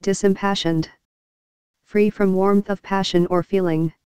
Disimpassioned. Free from warmth of passion or feeling.